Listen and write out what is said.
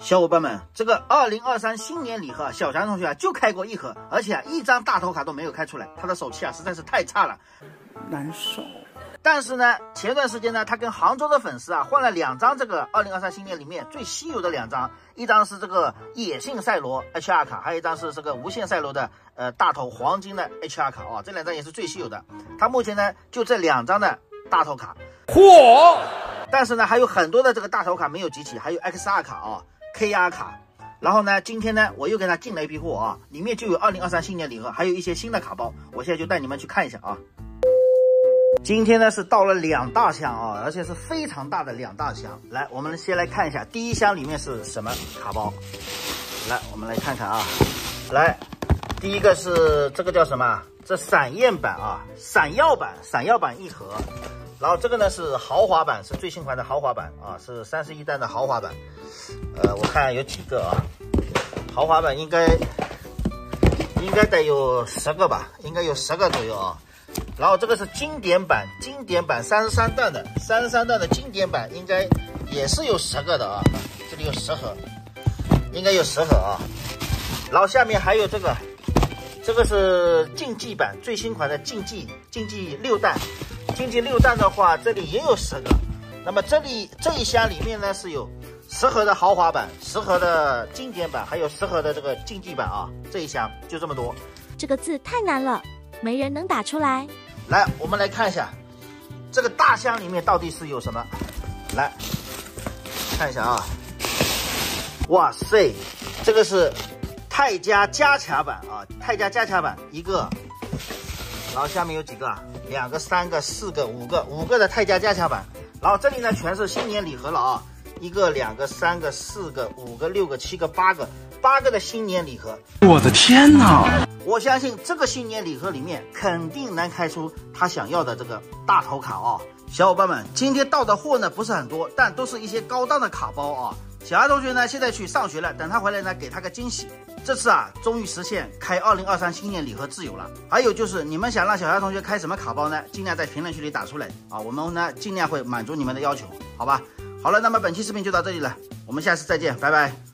小伙伴们，这个2023新年礼盒，小强同学啊就开过一盒，而且一张大头卡都没有开出来，他的手气啊实在是太差了， 难受。 但是呢，前段时间呢，他跟杭州的粉丝啊换了2张这个2023新年里面最稀有的2张，一张是这个野性赛罗 HR 卡，还有一张是这个无限赛罗的大头黄金的 HR 卡啊，这2张也是最稀有的。他目前呢就这2张的大头卡， 嚯！ 但是呢还有很多的这个大头卡没有集齐，还有 XR 卡啊。KR 卡，然后呢，今天呢，我又给他进了一批货啊，里面就有2023新年礼盒，还有一些新的卡包，我现在就带你们去看一下啊。今天呢是到了2大箱啊，而且是非常大的2大箱。来，我们先来看一下第一箱里面是什么卡包。来，我们来看看啊。来，第一个是这个叫什么？这闪焰版啊，闪耀版1盒。然后这个呢是豪华版，是最新款的豪华版啊，是31弹的豪华版。我看有几个啊，豪华版应该得有10个吧，应该有10个左右啊。然后这个是经典版33弹的经典版，应该也是有10个的啊，这里有10盒，应该有10盒啊。然后下面还有这个是竞技版最新款的竞技6弹。竞技6弹的话，这里也有10个。那么这一箱里面呢是有10盒的豪华版，10盒的经典版，还有10盒的这个竞技版啊。这一箱就这么多。 这个字太难了，没人能打出来。 来，我们来看一下这个大箱里面到底是有什么。来看一下啊，哇塞，这个是泰加加强版啊，泰加加强版1个。然后下面有几个啊？2个、3个、4个、5个的泰加加强版。然后这里呢全是新年礼盒了啊，1个、2个、3个、4个、5个、6个、7个、8个的新年礼盒。 我的天哪！ 我相信这个新年礼盒里面肯定能开出他想要的这个大头卡啊。小伙伴们，今天到的货呢不是很多，但都是一些高档的卡包啊。小爱同学呢现在去上学了，等他回来呢给他个惊喜。这次啊，终于实现开2023新年礼盒自由了。还有就是，你们想让小孩同学开什么卡包呢？尽量在评论区里打出来啊，我们呢尽量会满足你们的要求，好吧？好了，那么本期视频就到这里了，我们下次再见，拜拜。